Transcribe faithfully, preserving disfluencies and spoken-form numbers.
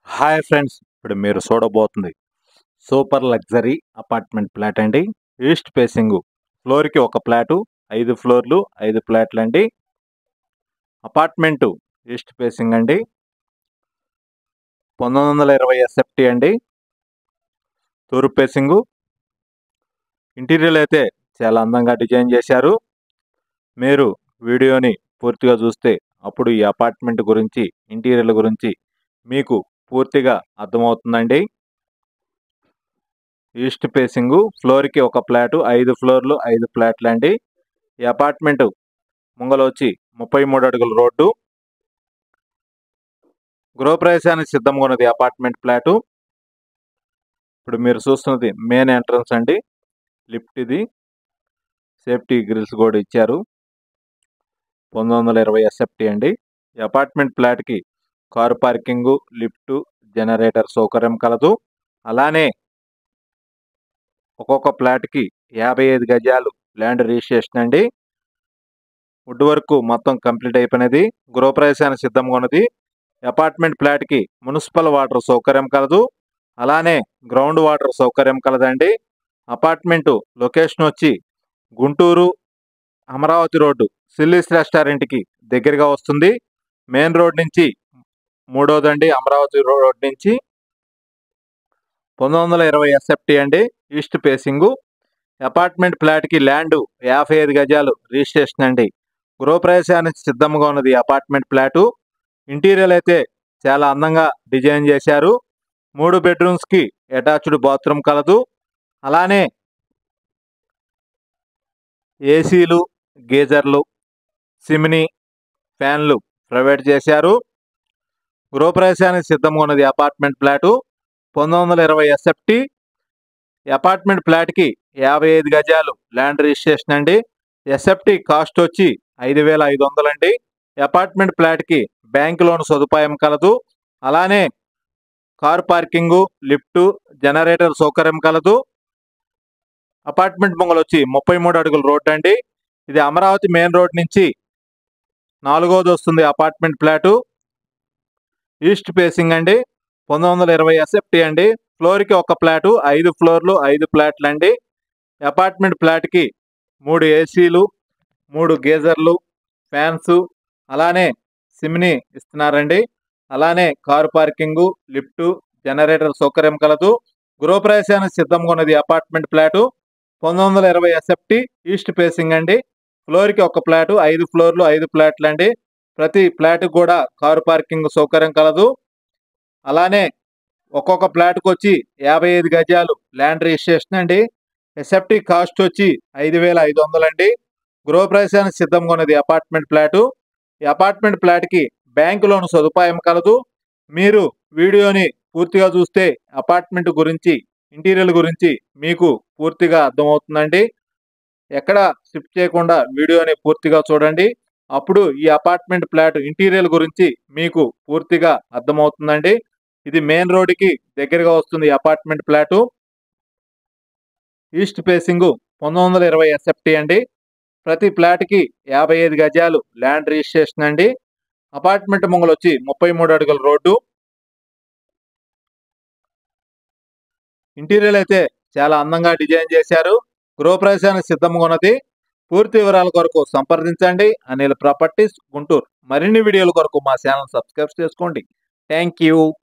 Hi friends, ఇప్పుడు మీరు చూడబోతుంది సూపర్ లగ్జరీ అపార్ట్మెంట్ ఫ్లాట్ అండి. ఈస్ట్ ఫేసింగ్, ఫ్లోర్కి ఒక ఫ్లాటు, ఐదు ఫ్లోర్లు ఐదు ఫ్లాట్లు అండి. అపార్ట్మెంటు ఈస్ట్ ఫేసింగ్ అండి. పంతొమ్మిది వందల ఇరవై ఎస్ఎఫ్టీ అండి. తూర్పు ఫేసింగు. ఇంటీరియర్ అయితే చాలా అందంగా డిజైన్ చేశారు. మీరు వీడియోని పూర్తిగా చూస్తే అప్పుడు ఈ అపార్ట్మెంట్ గురించి, ఇంటీరియర్ గురించి మీకు పూర్తిగా అర్థమవుతుందండి. ఈస్ట్ ఫేసింగ్, ఫ్లోర్కి ఒక ఫ్లాటు, ఐదు ఫ్లోర్లు ఐదు ఫ్లాట్లు అండి. ఈ అపార్ట్మెంట్ ముంగల వచ్చి ముప్పై మూడు అడుగుల రోడ్డు. గృహప్రవేశానికి సిద్ధంగా ఉన్నది అపార్ట్మెంట్ ఫ్లాటు. ఇప్పుడు మీరు చూస్తున్నది మెయిన్ ఎంట్రన్స్ అండి. లిఫ్ట్ ఇది, సేఫ్టీ గ్రిల్స్ కూడా ఇచ్చారు. పంతొమ్మిది వందల ఇరవై ఎస్ఎఫ్టీ అండి. ఈ అపార్ట్మెంట్ ఫ్లాట్కి కారు పార్కింగు, లిఫ్ట్, జనరేటర్ సౌకర్యం కలదు. అలానే ఒక్కొక్క ఫ్లాట్కి యాభై ఐదు గజాలు ల్యాండ్ రిజిస్ట్రేషన్ అండి. వుడ్ వర్క్ మొత్తం కంప్లీట్ అయిపోయినది. గృహప్రవేశానికి సిద్ధంగా ఉన్నది. అపార్ట్మెంట్ ఫ్లాట్కి మున్సిపల్ వాటర్ సౌకర్యం కలదు. అలానే గ్రౌండ్ వాటర్ సౌకర్యం కలదండి. అపార్ట్మెంటు లొకేషన్ వచ్చి గుంటూరు అమరావతి రోడ్డు సిల్లీస్ రెస్టారెంట్కి దగ్గరగా వస్తుంది. మెయిన్ రోడ్ నుంచి మూడోదండి, అమరావతి రోడ్ నుంచి. పంతొమ్మిది వందల ఇరవై ఎస్ఎఫ్టీ అండి. East facing. అపార్ట్మెంట్ ఫ్లాట్కి ల్యాండ్ యాభై ఐదు గజాలు రిజిస్ట్రేషన్ అండి. గృహప్రవేశానికి సిద్ధంగా ఉన్నది అపార్ట్మెంట్ ఫ్లాటు. ఇంటీరియర్ అయితే చాలా అందంగా డిజైన్ చేశారు. మూడు బెడ్రూమ్స్కి అటాచ్డ్ బాత్రూమ్ కలదు. అలానే ఏసీలు, గీజర్లు, సిమిని ఫ్యాన్లు ప్రొవైడ్ చేశారు. గృహప్రవేశానికి సిద్ధంగా ఉన్నది అపార్ట్మెంట్ ఫ్లాటు. పంతొమ్మిది వందల ఇరవై ఎస్ఎఫ్టీ. అపార్ట్మెంట్ ఫ్లాట్కి యాభై ఐదు గజాలు ల్యాండ్ రిజిస్ట్రేషన్ అండి. ఎస్ఎఫ్టీ కాస్ట్ వచ్చి ఐదు వేల ఐదు వందలు అండి. అపార్ట్మెంట్ ఫ్లాట్కి బ్యాంక్ లోన్ సదుపాయం కలదు. అలానే కార్ పార్కింగు, లిఫ్ట్, జనరేటర్ సౌకర్యం కలదు. అపార్ట్మెంట్ ముంగలు వచ్చి ముప్పై మూడు అడుగుల రోడ్డు అండి. ఇది అమరావతి మెయిన్ రోడ్ నుంచి నాలుగోది వస్తుంది అపార్ట్మెంట్ ఫ్లాటు. ఈస్ట్ ఫేసింగ్ అండి. పంతొమ్మిది వందల ఇరవై ఎస్ఎఫ్టీ అండి. ఫ్లోర్కి ఒక ఫ్లాటు, ఐదు ఫ్లోర్లు ఐదు ఫ్లాట్లు అండి. అపార్ట్మెంట్ ఫ్లాట్కి మూడు ఏసీలు, మూడు గీజర్లు, ఫ్యాన్స్, అలానే సిమిని ఇస్తున్నారండి. అలానే కారు పార్కింగు, లిఫ్ట్, జనరేటర్ సౌకర్యం కలదు. గృహప్రవేశానికి సిద్ధంగా ఉన్నది అపార్ట్మెంట్ ఫ్లాటు. పంతొమ్మిది వందల ఇరవై ఎస్ఎఫ్టీ. ఈస్ట్ ఫేసింగ్ అండి. ఫ్లోర్కి ఒక ఫ్లాటు, ఐదు ఫ్లోర్లు ఐదు ఫ్లాట్లు అండి. ప్రతి ఫ్లాట్ కూడా కారు పార్కింగ్ సౌకర్యం కలదు. అలానే ఒక్కొక్క ఫ్లాట్కి వచ్చి యాభై ఐదు గజాలు ల్యాండ్ రిజిస్ట్రేషన్ అండి. ఎస్ఎఫ్టీ కాస్ట్ వచ్చి ఐదు వేల ఐదు వందలు అండి. గృహప్రవేశానికి సిద్ధంగా ఉన్నది అపార్ట్మెంట్ ఫ్లాటు. ఈ అపార్ట్మెంట్ ఫ్లాట్కి బ్యాంకు లోన్ సదుపాయం కలదు. మీరు వీడియోని పూర్తిగా చూస్తే అపార్ట్మెంట్ గురించి, ఇంటీరియర్ గురించి మీకు పూర్తిగా అర్థమవుతుందండి. ఎక్కడ స్కిప్ చేయకుండా వీడియోని పూర్తిగా చూడండి. అప్పుడు ఈ అపార్ట్మెంట్ ఫ్లాట్ ఇంటీరియర్ గురించి మీకు పూర్తిగా అర్థమవుతుందండి. ఇది మెయిన్ రోడ్డుకి దగ్గరగా వస్తుంది అపార్ట్మెంట్ ఫ్లాటు. ఈస్ట్ ఫేసింగ్, పంతొమ్మిది వందల ఇరవై ఎస్ఎఫ్టీ అండి. ప్రతి ఫ్లాట్కి యాభై ఐదు గజాలు ల్యాండ్ రిజిస్ట్రేషన్ అండి. అపార్ట్మెంట్ ముంగలు వచ్చి ముప్పై మూడు అడుగుల రోడ్డు. ఇంటీరియర్ అయితే చాలా అందంగా డిజైన్ చేశారు. గృహప్రవేశానికి సిద్ధంగా ఉన్నది. పూర్తి వివరాల కొరకు సంప్రదించండి అనిల్ ప్రాపర్టీస్ గుంటూరు. మరిన్ని వీడియోల కొరకు మా ఛానల్ సబ్స్క్రైబ్ చేసుకోండి. Thank you.